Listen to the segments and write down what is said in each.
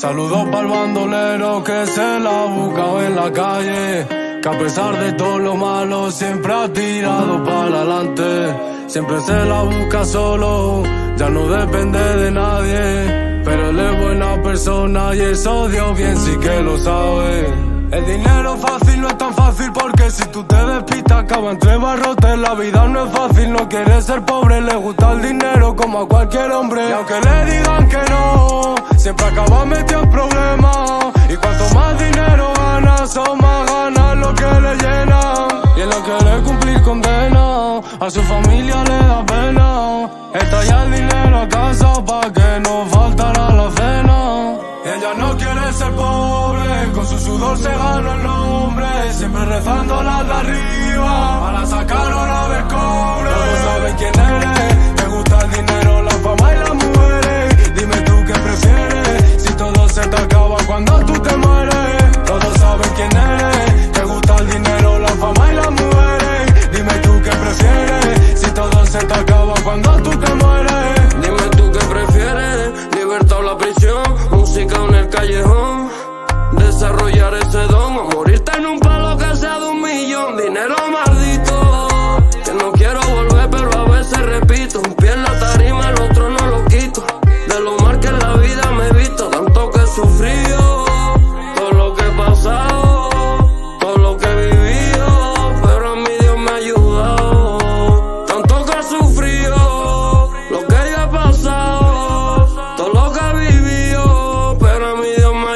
Saludos pa'l bandolero que se la ha buscado en la calle, que a pesar de todo lo malo siempre ha tirado para adelante. Siempre se la busca solo, ya no depende de nadie, pero él es buena persona y eso Dios bien sí que lo sabe. El dinero fácil no es tan fácil porque si tú te despistas acaba entre barrotes. La vida no es fácil, no quiere ser pobre, le gusta el dinero como a cualquier hombre. Y aunque le digan que no, siempre acaba metido en problemas. Y cuanto más dinero gana, son más ganas lo que le llena. Y él no quiere cumplir condena, a su familia le da pena. Él traía el dinero a casa pa' que no faltara la cena. Ella no quiere ser pobre, con su sudor se gana el nombre. Siempre rezando las de arriba, para sacar oro del cobre. Todos saben quién eres, te gusta el dinero, la fama y las mujeres. Dime tú qué prefieres, si todo se te acaba cuando tú te mueres. Todos saben quién eres, te gusta el dinero, la fama y las mujeres. Dime tú qué prefieres, si todo se te acaba cuando tú te mueres. Dime tú qué prefieres, libertad o la prisión, música en el callejón, desarrollar ese don o morirte en un palo que sea de 1 millón. Dinero maldito, que no quiero volver pero a veces repito. Un pie en la tarima, el otro no lo quito. De lo mal que en la vida me he visto, tanto que he sufrido, todo lo que he pasado, todo lo que he vivido, pero a mí Dios me ha ayudado. Tanto que he sufrido, lo que yo he pasado, todo lo que he vivido, pero a mí Dios me ha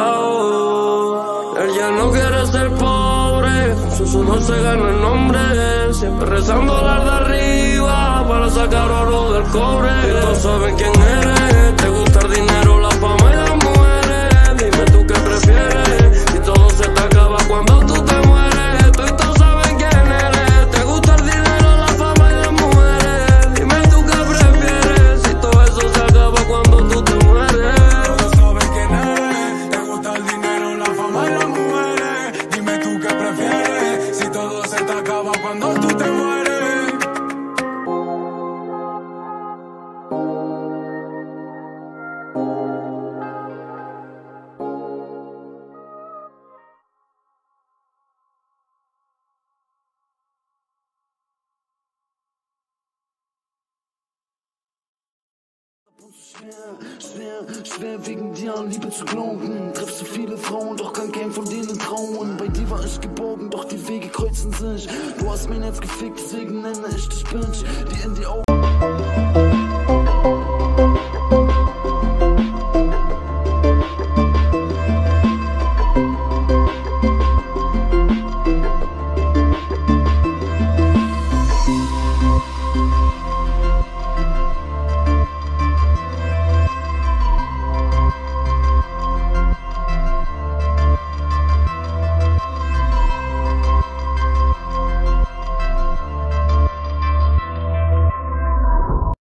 ayudado. Él ya no quiere ser pobre, con su sudor se gana el nombre. Siempre rezando las de arriba, para sacar oro del cobre. Y todos saben quién eres, te gusta el dinero, la fama y las mujeres. Dime tú qué prefieres, si todo se te acaba cuando tú te mueres. Tú y todos saben quién eres, te gusta el dinero, la fama y las mujeres. Dime tú qué prefieres, si todo eso se acaba cuando tú te mueres. Todos saben quién eres, te gusta el dinero, la fama y las mujeres. Dime tú qué prefieres, si todo se te acaba cuando tú te mueres. Schwer wegen dir an Liebe zu glauben. Triffst du viele Frauen, doch kann kein von denen trauen. Bei dir war ich geborgen, doch die Wege kreuzen sich. Du hast mein Herz gefickt, deswegen nenne ich dich Bitch. Die in die Augen.